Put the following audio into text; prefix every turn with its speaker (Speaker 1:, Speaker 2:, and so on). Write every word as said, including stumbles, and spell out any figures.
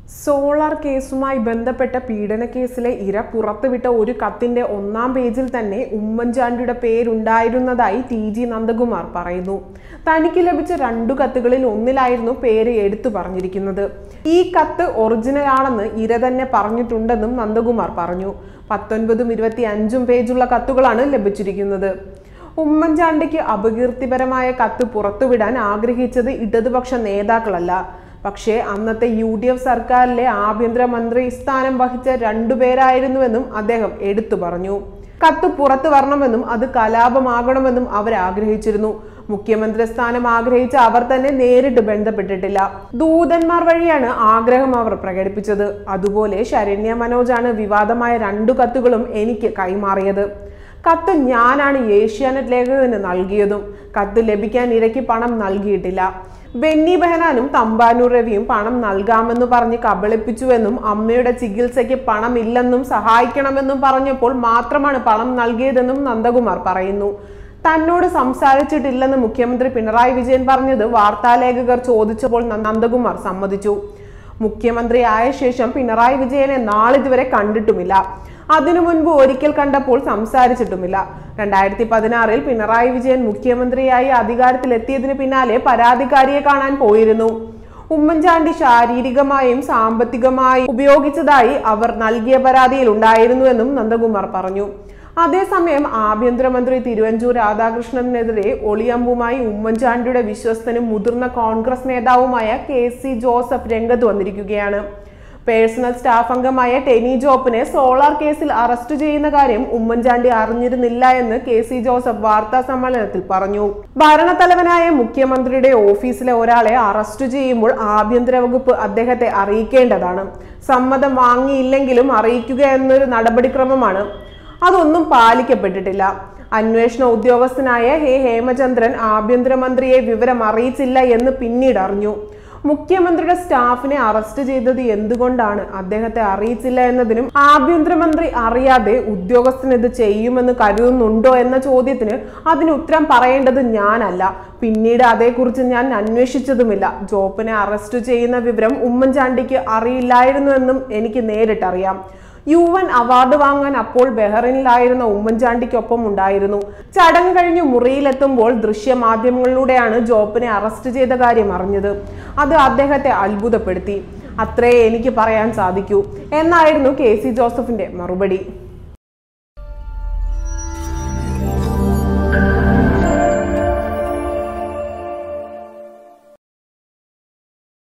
Speaker 1: Solar കേസുമായി ബന്ധപ്പെട്ട പീഡന കേസിലെ ഇര പുറത്തുവിട്ട ഒരു കത്തിന്റെ ഒന്നാം പേജിൽ തന്നെ ഉമ്മൻചാണ്ടിയുടെ പേരുണ്ടായിരുന്നതായി ടി ജി നന്ദകുമാർ പറയുന്നു. തനിക്ക് ലഭിച്ച രണ്ടു കത്തുകളിൽ ഒന്നിലായിരുന്നു പേര് എടുത്തു പറഞ്ഞിരിക്കുന്നത്. ഈ കത്ത് ഒറിജിനൽ ആണെന്ന് ഇര തന്നെ പറഞ്ഞിട്ടുണ്ടെന്നും നന്ദകുമാർ പറഞ്ഞു. പത്തൊൻപതും ഇരുപത്തി അഞ്ചും പേജുള്ള കത്തുകളാണ് ലഭിച്ചിരിക്കുന്നത്. ഉമ്മൻചാണ്ടിക്ക് അപകീർത്തിപരമായ കത്ത് പുറത്തുവിടാൻ ആഗ്രഹിച്ചത് ഇടതുപക്ഷ നേതാക്കളല്ല, പക്ഷേ അന്നത്തെ യു ഡി എഫ് സർക്കാരിലെ ആഭ്യന്തരമന്ത്രി സ്ഥാനം വഹിച്ച രണ്ടുപേരായിരുന്നുവെന്നും അദ്ദേഹം എടുത്തു പറഞ്ഞു. കത്ത് പുറത്തു വരണമെന്നും അത് കലാപമാകണമെന്നും അവർ ആഗ്രഹിച്ചിരുന്നു. മുഖ്യമന്ത്രി സ്ഥാനം ആഗ്രഹിച്ച അവർ തന്നെ നേരിട്ട് ബന്ധപ്പെട്ടിട്ടില്ല. ദൂതന്മാർ വഴിയാണ് ആഗ്രഹം അവർ പ്രകടിപ്പിച്ചത്. അതുപോലെ ശരണ്യ മനോജാണ് വിവാദമായ രണ്ടു കത്തുകളും എനിക്ക് കൈമാറിയത്. കത്ത് ഞാനാണ് ഏഷ്യാനെറ്റ് ലേഖകന് നൽകിയതും. കത്ത് ലഭിക്കാൻ ഇരയ്ക്ക് പണം നൽകിയിട്ടില്ല. ബെന്നി ബെഹനാനും തമ്പാനൂർ രവിയും പണം നൽകാമെന്ന് പറഞ്ഞ് കബളിപ്പിച്ചുവെന്നും അമ്മയുടെ ചികിത്സയ്ക്ക് പണമില്ലെന്നും സഹായിക്കണമെന്നും പറഞ്ഞപ്പോൾ മാത്രമാണ് പണം നൽകിയതെന്നും നന്ദകുമാർ പറയുന്നു. തന്നോട് സംസാരിച്ചിട്ടില്ലെന്ന് മുഖ്യമന്ത്രി പിണറായി വിജയൻ പറഞ്ഞത് വാർത്താലേഖകർ ചോദിച്ചപ്പോൾ നന്ദകുമാർ സമ്മതിച്ചു. മുഖ്യമന്ത്രി ആയ ശേഷം പിണറായി വിജയനെ നാളിതുവരെ കണ്ടിട്ടുമില്ല. അതിനു മുൻപ് ഒരിക്കൽ കണ്ടപ്പോൾ സംസാരിച്ചിട്ടുമില്ല. രണ്ടായിരത്തി പതിനാറിൽ പിണറായി വിജയൻ മുഖ്യമന്ത്രിയായി അധികാരത്തിലെത്തിയതിന് പിന്നാലെ പരാതിക്കാരിയെ കാണാൻ പോയിരുന്നു. ഉമ്മൻചാണ്ടി ശാരീരികമായും സാമ്പത്തികമായും ഉപയോഗിച്ചതായി അവർ നൽകിയ പരാതിയിൽ ഉണ്ടായിരുന്നുവെന്നും നന്ദകുമാർ പറഞ്ഞു. അതേസമയം ആഭ്യന്തരമന്ത്രി തിരുവഞ്ചൂർ രാധാകൃഷ്ണനെതിരെ ഒളിയമ്പുമായി ഉമ്മൻചാണ്ടിയുടെ വിശ്വസ്തനും മുതിർന്ന കോൺഗ്രസ് നേതാവുമായ കെ സി ജോസഫ് രംഗത്ത് വന്നിരിക്കുകയാണ്. പേഴ്സണൽ സ്റ്റാഫ് അംഗമായ ടെനി ജോപ്പിനെ സോളാർ കേസിൽ അറസ്റ്റ് ചെയ്യുന്ന കാര്യം ഉമ്മൻചാണ്ടി അറിഞ്ഞിരുന്നില്ല എന്ന് കെ സി ജോസഫ് വാർത്താ സമ്മേളനത്തിൽ പറഞ്ഞു. ഭരണത്തലവനായ മുഖ്യമന്ത്രിയുടെ ഓഫീസിലെ ഒരാളെ അറസ്റ്റ് ചെയ്യുമ്പോൾ ആഭ്യന്തര വകുപ്പ് അദ്ദേഹത്തെ അറിയിക്കേണ്ടതാണ്. സമ്മതം വാങ്ങിയില്ലെങ്കിലും അറിയിക്കുക എന്നൊരു നടപടിക്രമമാണ്. അതൊന്നും പാലിക്കപ്പെട്ടിട്ടില്ല. അന്വേഷണ ഉദ്യോഗസ്ഥനായ ഹെ ഹേമചന്ദ്രൻ ആഭ്യന്തരമന്ത്രിയെ വിവരം അറിയിച്ചില്ല എന്ന് പിന്നീട് അറിഞ്ഞു. മുഖ്യമന്ത്രിയുടെ സ്റ്റാഫിനെ അറസ്റ്റ് ചെയ്തത് എന്തുകൊണ്ടാണ് അദ്ദേഹത്തെ അറിയിച്ചില്ല എന്നതിനും ആഭ്യന്തരമന്ത്രി അറിയാതെ ഉദ്യോഗസ്ഥൻ ഇത് ചെയ്യുമെന്ന് കരുതുന്നുണ്ടോ എന്ന ചോദ്യത്തിന് അതിന് ഉത്തരം പറയേണ്ടത് ഞാനല്ല. പിന്നീട് അതേക്കുറിച്ച് ഞാൻ അന്വേഷിച്ചതുമില്ല. ജോപ്പിനെ അറസ്റ്റ് ചെയ്യുന്ന വിവരം ഉമ്മൻചാണ്ടിക്ക് അറിയില്ലായിരുന്നുവെന്നും എനിക്ക് നേരിട്ടറിയാം. യു എൻ അവാർഡ് വാങ്ങാൻ അപ്പോൾ ബഹ്റൈനിലായിരുന്ന ഉമ്മൻചാണ്ടിക്കൊപ്പം ഉണ്ടായിരുന്നു. ചടങ്ങ് കഴിഞ്ഞ് മുറിയിലെത്തുമ്പോൾ ദൃശ്യമാധ്യമങ്ങളിലൂടെയാണ് ജോപ്പിനെ അറസ്റ്റ് ചെയ്ത കാര്യം അറിഞ്ഞത്. അത് അദ്ദേഹത്തെ അത്ഭുതപ്പെടുത്തി. അത്രേ എനിക്ക് പറയാൻ സാധിക്കൂ എന്നായിരുന്നു കെ സി ജോസഫിന്റെ മറുപടി.